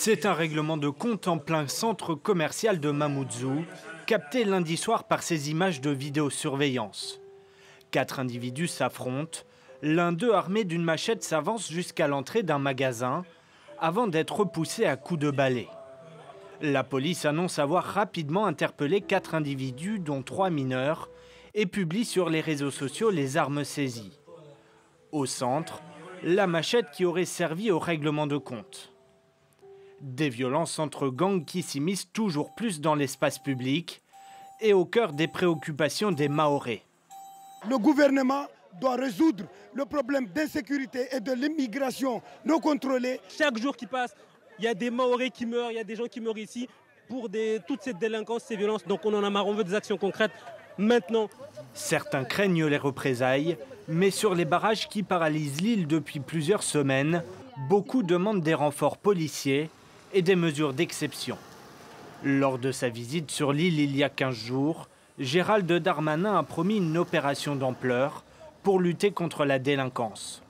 C'est un règlement de compte en plein centre commercial de Mamoudzou, capté lundi soir par ces images de vidéosurveillance. 4 individus s'affrontent. L'un d'eux, armé d'une machette, s'avance jusqu'à l'entrée d'un magasin avant d'être repoussé à coups de balai. La police annonce avoir rapidement interpellé 4 individus, dont 3 mineurs, et publie sur les réseaux sociaux les armes saisies. Au centre, la machette qui aurait servi au règlement de compte. Des violences entre gangs qui s'immiscent toujours plus dans l'espace public et au cœur des préoccupations des Mahorais. Le gouvernement doit résoudre le problème d'insécurité et de l'immigration non contrôlée. Chaque jour qui passe, il y a des Mahorais qui meurent, il y a des gens qui meurent ici pour toute cette délinquance, ces violences. Donc on en a marre, on veut des actions concrètes maintenant. Certains craignent les représailles, mais sur les barrages qui paralysent l'île depuis plusieurs semaines, beaucoup demandent des renforts policiers et des mesures d'exception. Lors de sa visite sur l'île il y a 15 jours, Gérald Darmanin a promis une opération d'ampleur pour lutter contre la délinquance.